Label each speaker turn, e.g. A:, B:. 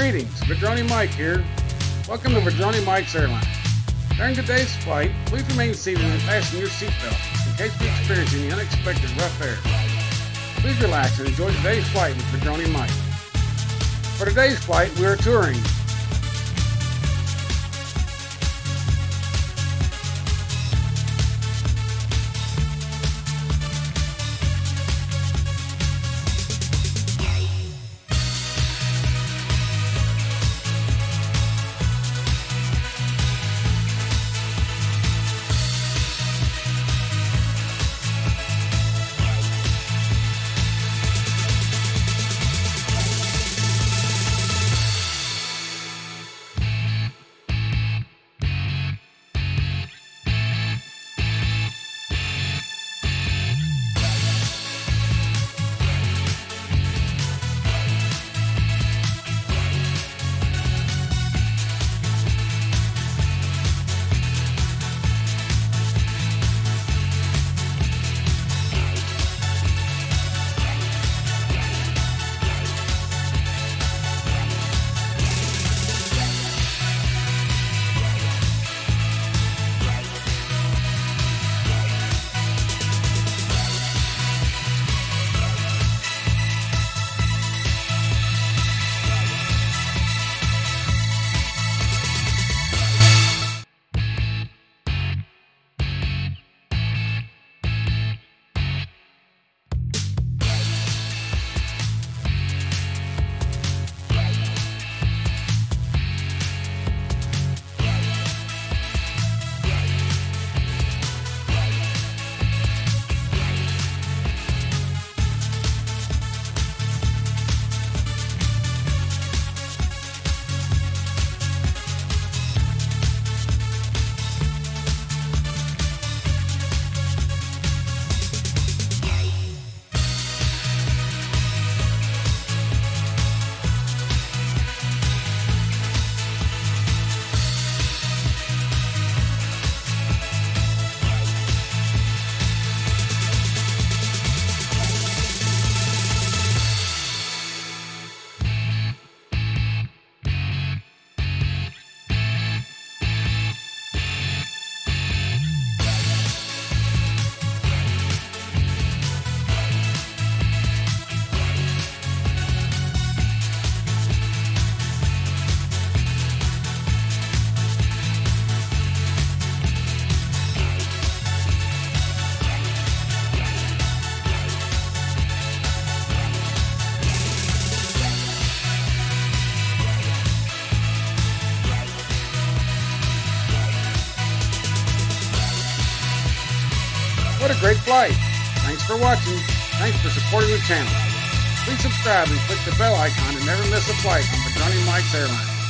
A: Greetings, Vadroni Mike here. Welcome to Vadroni Mike's Airline. During today's flight, please remain seated and fasten your seatbelt in case we experience any unexpected rough air. Please relax and enjoy today's flight with Vadroni Mike. For today's flight, we are touring What a great flight! Thanks for watching. Thanks for supporting the channel. Please subscribe and click the bell icon to never miss a flight on Vadroni Mike's Airline.